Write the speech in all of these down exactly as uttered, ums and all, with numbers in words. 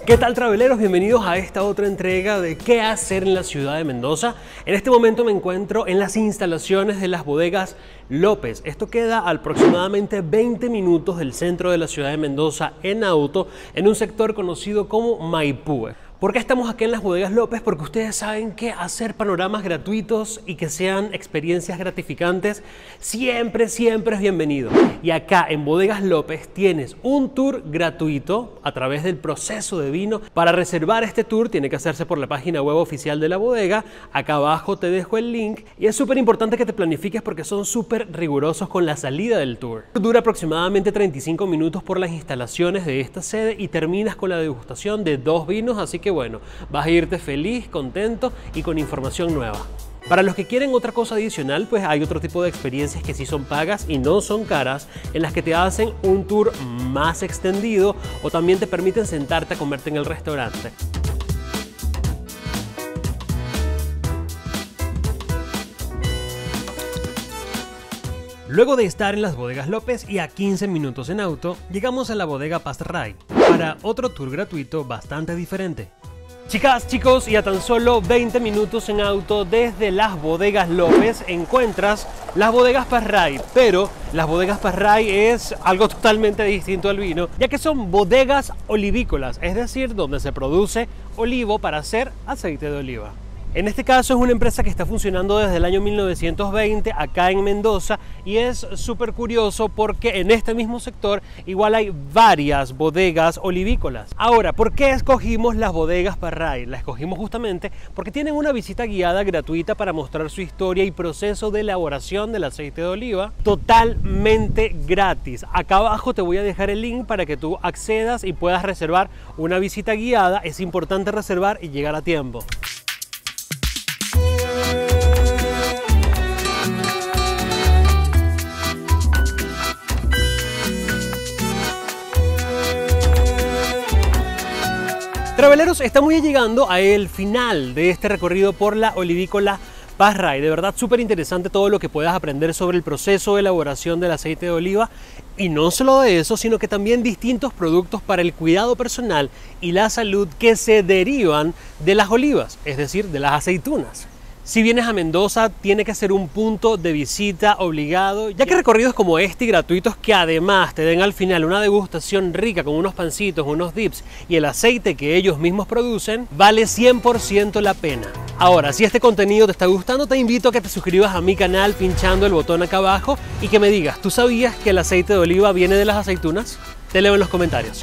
¿Qué tal, traveleros? Bienvenidos a esta otra entrega de ¿Qué hacer en la ciudad de Mendoza? En este momento me encuentro en las instalaciones de las bodegas López. Esto queda a aproximadamente veinte minutos del centro de la ciudad de Mendoza en auto, en un sector conocido como Maipú. ¿Por qué estamos aquí en las bodegas López? Porque ustedes saben que hacer panoramas gratuitos y que sean experiencias gratificantes siempre, siempre es bienvenido. Y acá en Bodegas López tienes un tour gratuito a través del proceso de vino. Para reservar este tour tiene que hacerse por la página web oficial de la bodega. Acá abajo te dejo el link y es súper importante que te planifiques porque son súper rigurosos con la salida del tour. Dura aproximadamente treinta y cinco minutos por las instalaciones de esta sede y terminas con la degustación de dos vinos, así que Que bueno, vas a irte feliz, contento y con información nueva. Para los que quieren otra cosa adicional, pues hay otro tipo de experiencias que sí son pagas y no son caras, en las que te hacen un tour más extendido o también te permiten sentarte a comerte en el restaurante. Luego de estar en las bodegas López y a quince minutos en auto, llegamos a la bodega Pazray para otro tour gratuito bastante diferente. Chicas, chicos, y a tan solo veinte minutos en auto desde las bodegas López encuentras las bodegas Pazray, pero las bodegas Pazray es algo totalmente distinto al vino, ya que son bodegas olivícolas, es decir, donde se produce olivo para hacer aceite de oliva. En este caso es una empresa que está funcionando desde el año mil novecientos veinte acá en Mendoza y es súper curioso porque en este mismo sector igual hay varias bodegas olivícolas. Ahora, ¿por qué escogimos las bodegas Pazray? Las escogimos justamente porque tienen una visita guiada gratuita para mostrar su historia y proceso de elaboración del aceite de oliva totalmente gratis. Acá abajo te voy a dejar el link para que tú accedas y puedas reservar una visita guiada. Es importante reservar y llegar a tiempo. Traveleros, estamos ya llegando al final de este recorrido por la olivícola Pazray. De verdad, súper interesante todo lo que puedas aprender sobre el proceso de elaboración del aceite de oliva. Y no solo de eso, sino que también distintos productos para el cuidado personal y la salud que se derivan de las olivas, es decir, de las aceitunas. Si vienes a Mendoza, tiene que ser un punto de visita obligado, ya que recorridos como este y gratuitos que además te den al final una degustación rica con unos pancitos, unos dips y el aceite que ellos mismos producen, vale cien por ciento la pena. Ahora, si este contenido te está gustando, te invito a que te suscribas a mi canal pinchando el botón acá abajo y que me digas, ¿tú sabías que el aceite de oliva viene de las aceitunas? Te leo en los comentarios.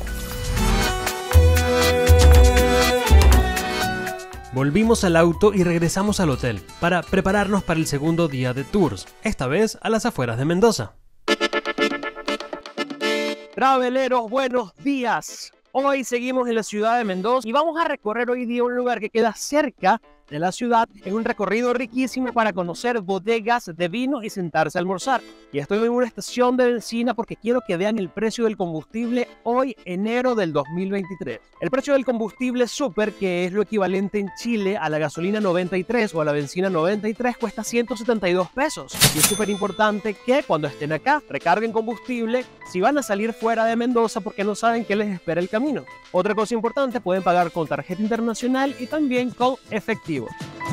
Volvimos al auto y regresamos al hotel para prepararnos para el segundo día de tours, esta vez a las afueras de Mendoza. Traveleros, buenos días. Hoy seguimos en la ciudad de Mendoza y vamos a recorrer hoy día un lugar que queda cerca de la ciudad, en un recorrido riquísimo para conocer bodegas de vino y sentarse a almorzar. Y estoy en una estación de bencina porque quiero que vean el precio del combustible hoy, enero del dos mil veintitrés. El precio del combustible super, que es lo equivalente en Chile a la gasolina noventa y tres o a la benzina noventa y tres, cuesta ciento setenta y dos pesos. Y es súper importante que cuando estén acá recarguen combustible si van a salir fuera de Mendoza porque no saben qué les espera el camino. Otra cosa importante, pueden pagar con tarjeta internacional y también con efectivo.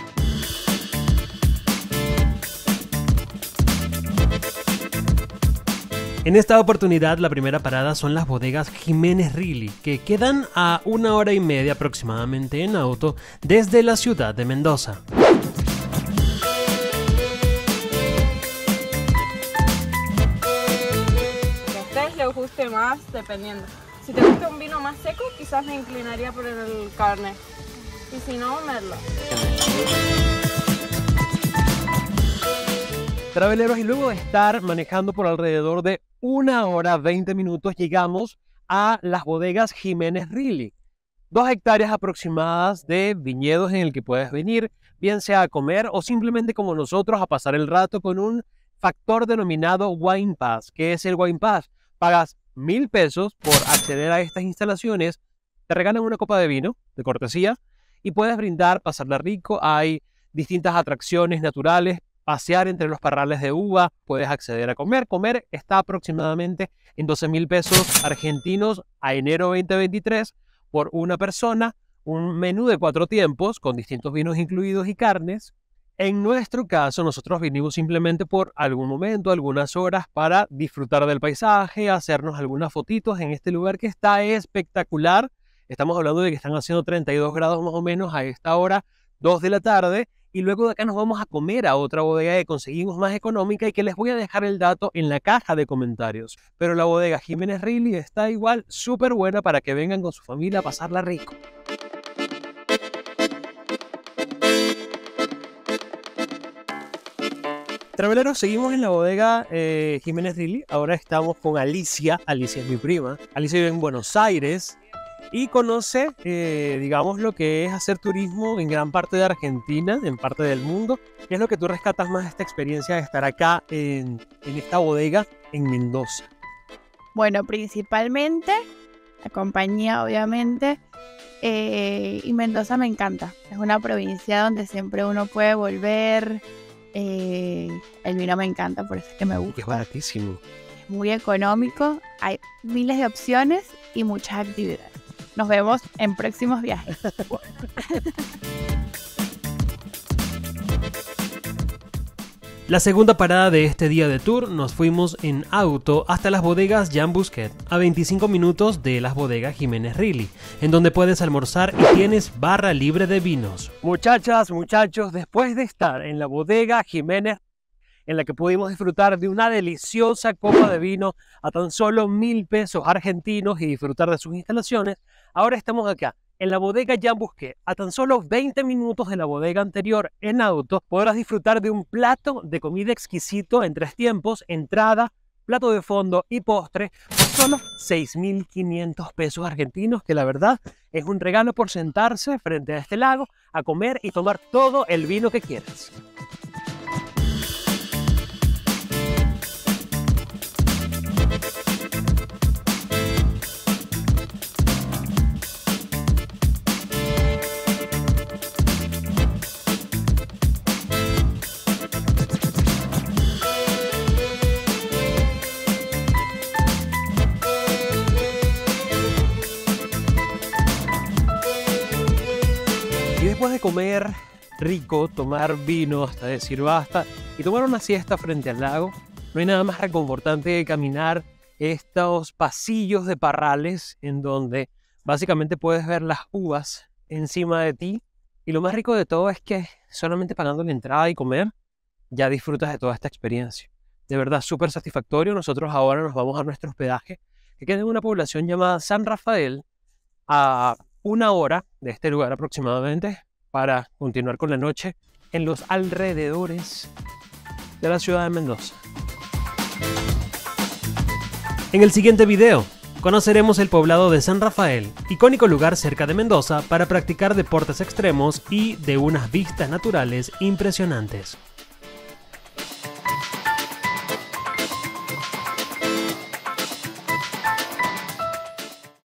En esta oportunidad la primera parada son las bodegas Jiménez Rilli, que quedan a una hora y media aproximadamente en auto desde la ciudad de Mendoza. Que a ustedes les guste más, dependiendo. Si te gusta un vino más seco, quizás me inclinaría por el Cabernet. Y si no, Merlot. Traveleros, y luego de estar manejando por alrededor de una hora veinte minutos, llegamos a las bodegas Jiménez Rilli. Dos hectáreas aproximadas de viñedos en el que puedes venir, bien sea a comer o simplemente como nosotros a pasar el rato con un factor denominado Wine Pass. ¿Qué es el Wine Pass? Pagas mil pesos por acceder a estas instalaciones, te regalan una copa de vino de cortesía y puedes brindar, pasarla rico. Hay distintas atracciones naturales, pasear entre los parrales de uva, puedes acceder a comer. Comer está aproximadamente en doce mil pesos argentinos a enero veinte veintitrés por una persona, un menú de cuatro tiempos con distintos vinos incluidos y carnes. En nuestro caso, nosotros vinimos simplemente por algún momento, algunas horas para disfrutar del paisaje, hacernos algunas fotitos en este lugar que está espectacular. Estamos hablando de que están haciendo treinta y dos grados más o menos a esta hora, dos de la tarde. Y luego de acá nos vamos a comer a otra bodega que conseguimos más económica y que les voy a dejar el dato en la caja de comentarios. Pero la bodega Jiménez Reilly está igual súper buena para que vengan con su familia a pasarla rico. Traveleros, seguimos en la bodega eh, Jiménez Reilly. Ahora estamos con Alicia. Alicia es mi prima. Alicia vive en Buenos Aires y conoce, eh, digamos, lo que es hacer turismo en gran parte de Argentina, en parte del mundo. ¿Qué es lo que tú rescatas más de esta experiencia de estar acá en, en esta bodega en Mendoza? Bueno, principalmente la compañía, obviamente, eh, y Mendoza me encanta. Es una provincia donde siempre uno puede volver. Eh, el vino me encanta, por eso es que me gusta. Es baratísimo. Es muy económico, hay miles de opciones y muchas actividades. Nos vemos en próximos viajes. La segunda parada de este día de tour nos fuimos en auto hasta las bodegas Jean Bousquet, a veinticinco minutos de las bodegas Jiménez Reilly, en donde puedes almorzar y tienes barra libre de vinos. Muchachas, muchachos, después de estar en la bodega Jiménez, en la que pudimos disfrutar de una deliciosa copa de vino a tan solo mil pesos argentinos y disfrutar de sus instalaciones, ahora estamos acá en la bodega Jean Bousquet, a tan solo veinte minutos de la bodega anterior en auto. Podrás disfrutar de un plato de comida exquisito en tres tiempos, entrada, plato de fondo y postre, por solo seis mil quinientos pesos argentinos, que la verdad es un regalo por sentarse frente a este lago a comer y tomar todo el vino que quieras. Y después de comer rico, tomar vino hasta decir basta y tomar una siesta frente al lago, no hay nada más reconfortante que caminar estos pasillos de parrales en donde básicamente puedes ver las uvas encima de ti. Y lo más rico de todo es que solamente pagando la entrada y comer ya disfrutas de toda esta experiencia. De verdad, súper satisfactorio. Nosotros ahora nos vamos a nuestro hospedaje, que queda en una población llamada San Rafael, a una hora de este lugar aproximadamente, para continuar con la noche en los alrededores de la ciudad de Mendoza. En el siguiente video conoceremos el poblado de San Rafael, icónico lugar cerca de Mendoza para practicar deportes extremos y de unas vistas naturales impresionantes.